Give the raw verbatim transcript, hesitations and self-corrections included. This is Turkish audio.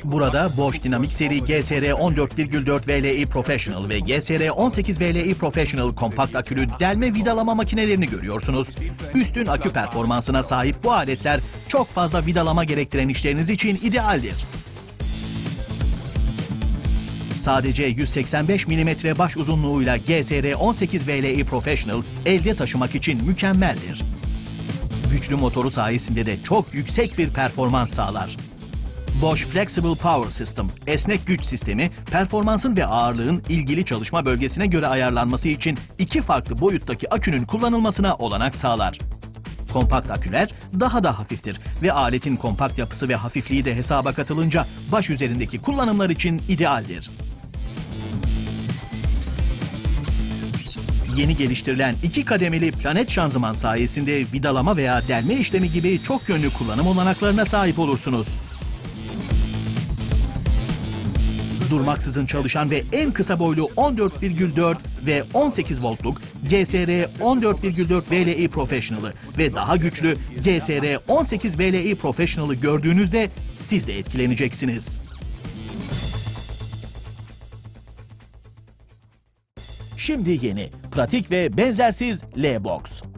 Burada Bosch dinamik seri G S R on dört virgül dört V L I Professional ve G S R on sekiz V L I Professional kompakt akülü delme vidalama makinelerini görüyorsunuz. Üstün akü performansına sahip bu aletler çok fazla vidalama gerektiren işleriniz için idealdir. Sadece yüz seksen beş milimetre baş uzunluğuyla G S R on sekiz V L I Professional elde taşımak için mükemmeldir. Güçlü motoru sayesinde de çok yüksek bir performans sağlar. Bosch Flexible Power System, esnek güç sistemi, performansın ve ağırlığın ilgili çalışma bölgesine göre ayarlanması için iki farklı boyuttaki akünün kullanılmasına olanak sağlar. Kompakt aküler daha da hafiftir ve aletin kompakt yapısı ve hafifliği de hesaba katılınca baş üzerindeki kullanımlar için idealdir. Yeni geliştirilen iki kademeli planet şanzıman sayesinde vidalama veya delme işlemi gibi çok yönlü kullanım olanaklarına sahip olursunuz. Durmaksızın çalışan ve en kısa boylu on dört virgül dört ve on sekiz voltluk G S R on dört virgül dört V L I Professional'ı ve daha güçlü G S R on sekiz V L I Professional'ı gördüğünüzde siz de etkileneceksiniz. Şimdi yeni, pratik ve benzersiz L-Box.